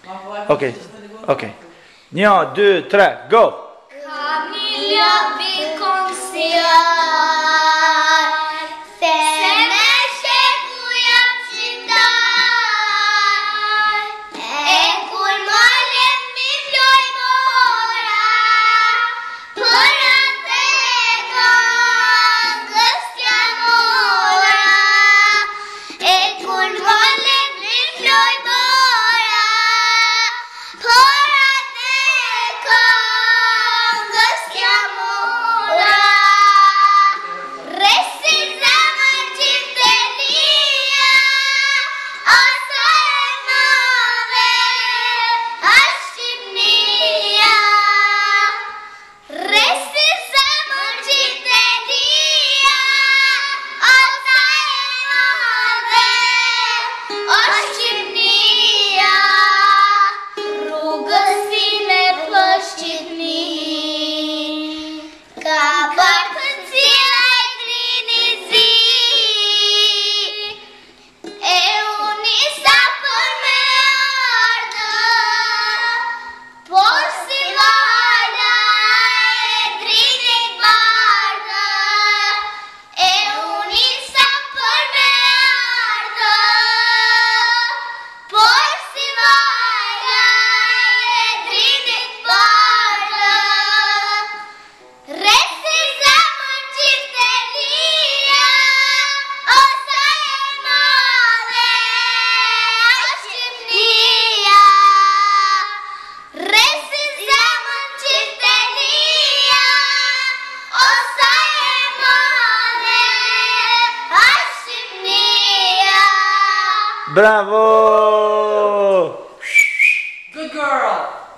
Okay, okay. 1, 2, 3, go! Familja vi konsilar se me sheku jam shqiptar e kur molet mi floj mora për atë këngës t'jam ora e kur molet mi floj mora për Bravo! Good girl.